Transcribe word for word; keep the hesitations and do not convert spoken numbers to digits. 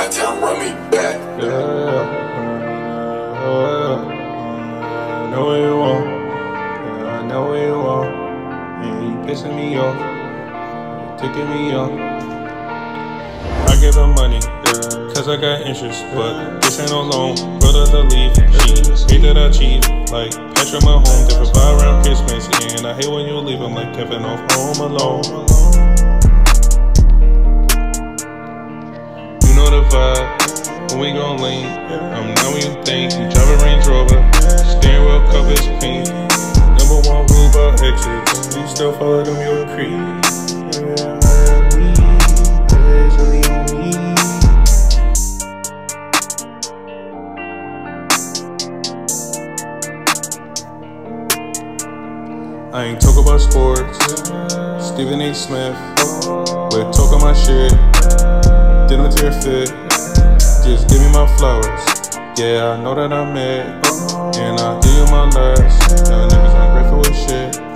I tell him run me back. Yeah, oh, yeah. I know what you want. Yeah, I know what you want. Yeah, you pissing me off. You ticking me off. I give her money, yeah, cause I got interest, but this ain't no loan. Brother to leave, she hate that I cheat. Like Patrick, my home, they provide around Christmas, and I hate when you leave them like Kevin off Home Alone. You know the vibe, when we gon' lean. I'm not what you think. You drive a Range Rover, steering wheel covers pink. Number one rule about exits, you still follow them your creed. I ain't talk about sports, Stephen A. Smith, we're talking my shit, dinner to your fit, just give me my flowers, yeah I know that I'm mad, and I'll give you my last, y'all niggas ungrateful with shit.